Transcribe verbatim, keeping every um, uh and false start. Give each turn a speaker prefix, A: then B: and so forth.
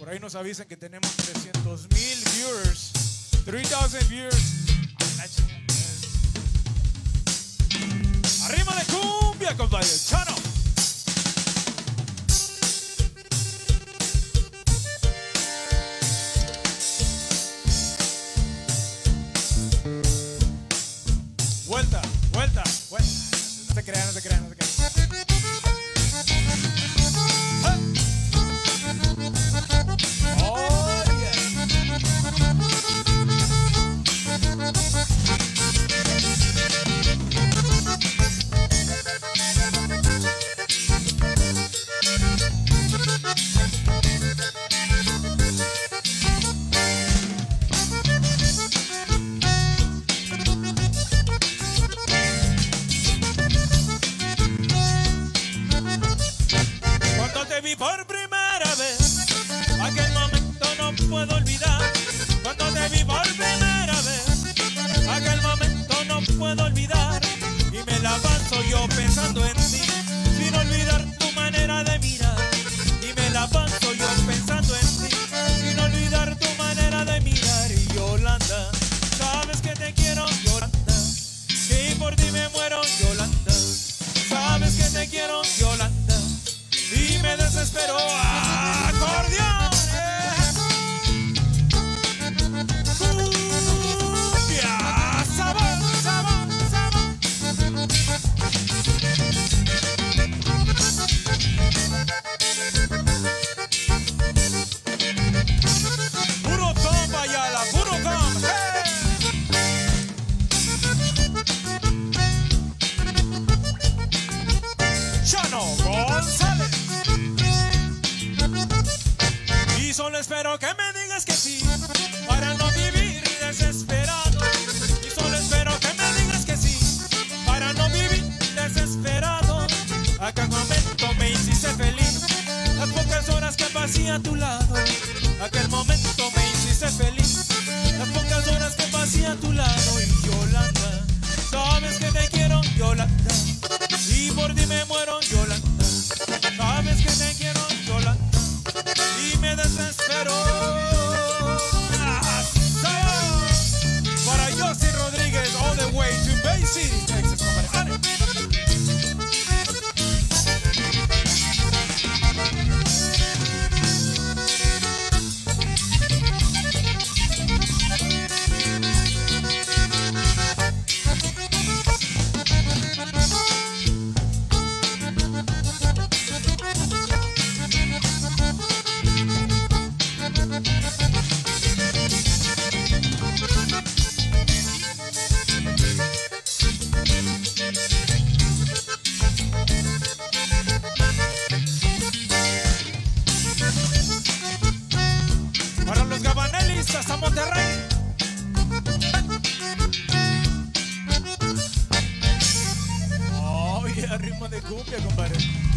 A: Por ahí nos avisan que tenemos trescientos mil viewers. three thousand viewers. Arriba de cumbia, compadre. Chano. Vuelta, vuelta, vuelta. No te creas, no te creas, no te creas. Oh, yeah. Cuando te vi por primera vez, aquel momento no puedo olvidar. Cuando te vi por primera vez, aquel momento no puedo olvidar. Y me la paso yo pensando en ti, sin olvidar tu manera de mirar. Y me la paso yo pensando en ti, sin olvidar tu manera de mirar. Y Yolanda, sabes que te quiero, Yolanda, que por ti me muero, Yolanda. Sabes que te quiero, Yolanda, y me desespero. ¡Acordeón! ¡Cumbia! ¡Sabor, sabor, sabor! Puro compa, Yala, puro compa. ¡Hey! Chano González. Y solo espero que me digas que sí, para no vivir desesperado. Y solo espero que me digas que sí, para no vivir desesperado. Aquel momento me hiciste feliz, las pocas horas que pasé a tu lado. Aquel momento me hiciste feliz, las pocas horas que pasé a tu lado. Y Yolanda, sabes que te quiero, Yolanda, y por ti me muero, Yolanda. Sabes que te quiero, Yolanda, y me desespero. Ah, para Josy Rodríguez, all the way to Bay City, Texas, compadre. Para los Gabanelis hasta Monterrey. Oh, yeah, ritmo de cumbia, compadre.